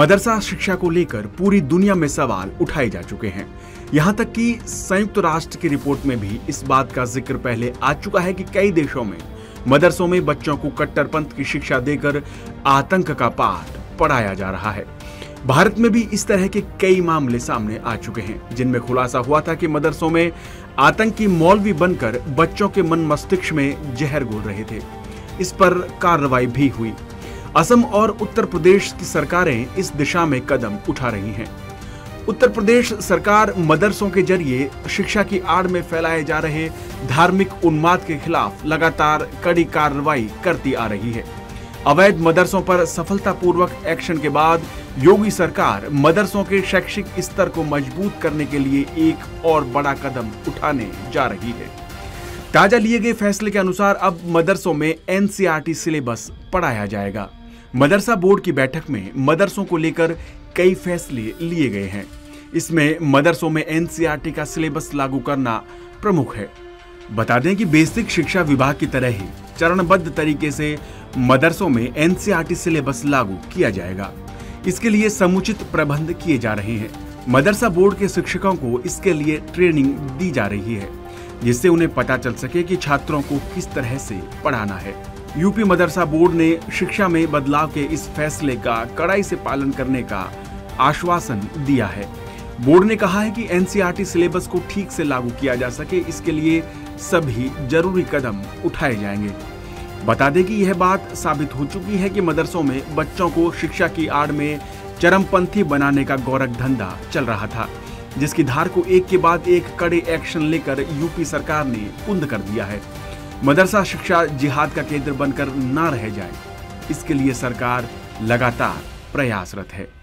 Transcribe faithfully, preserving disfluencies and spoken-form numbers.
मदरसा शिक्षा को लेकर पूरी दुनिया में सवाल उठाए जा चुके हैं। यहाँ तक कि संयुक्त राष्ट्र की रिपोर्ट में भी इस बात का जिक्र पहले आ चुका है कि कई देशों में मदरसों में बच्चों को कट्टरपंथ की शिक्षा देकर आतंक का पाठ पढ़ाया जा रहा है। भारत में भी इस तरह के कई मामले सामने आ चुके हैं, जिनमें खुलासा हुआ था कि मदरसों में आतंकी मौलवी बनकर बच्चों के मन मस्तिष्क में जहर घोल रहे थे। इस पर कार्रवाई भी हुई। असम और उत्तर प्रदेश की सरकारें इस दिशा में कदम उठा रही हैं। उत्तर प्रदेश सरकार मदरसों के जरिए शिक्षा की आड़ में फैलाए जा रहे धार्मिक उन्माद के खिलाफ लगातार कड़ी कार्रवाई करती आ रही है। अवैध मदरसों पर सफलतापूर्वक एक्शन के बाद योगी सरकार मदरसों के शैक्षिक स्तर को मजबूत करने के लिए एक और बड़ा कदम उठाने जा रही है। ताजा लिए गए फैसले के अनुसार अब मदरसों में N C R T syllabus पढ़ाया जाएगा। मदरसा बोर्ड की बैठक में मदरसों को लेकर कई फैसले लिए गए हैं। इसमें मदरसों में एन सी आर टी का सिलेबस लागू करना प्रमुख है। बता दें कि बेसिक शिक्षा विभाग की तरह ही चरणबद्ध तरीके से मदरसों में N C R T syllabus लागू किया जाएगा। इसके लिए समुचित प्रबंध किए जा रहे हैं। मदरसा बोर्ड के शिक्षकों को इसके लिए ट्रेनिंग दी जा रही है, जिससे उन्हें पता चल सके कि छात्रों को किस तरह से पढ़ाना है। यूपी मदरसा बोर्ड ने शिक्षा में बदलाव के इस फैसले का कड़ाई से पालन करने का आश्वासन दिया है। बोर्ड ने कहा है कि N C R T syllabus को ठीक से लागू किया जा सके, इसके लिए सभी जरूरी कदम उठाए जाएंगे। बता दें कि यह बात साबित हो चुकी है कि मदरसों में बच्चों को शिक्षा की आड़ में चरमपंथी बनाने का गोरख धंधा चल रहा था, जिसकी धार को एक के बाद एक कड़े एक्शन लेकर यूपी सरकार ने कुंद कर दिया है। मदरसा शिक्षा जिहाद का केंद्र बनकर ना रह जाए, इसके लिए सरकार लगातार प्रयासरत है।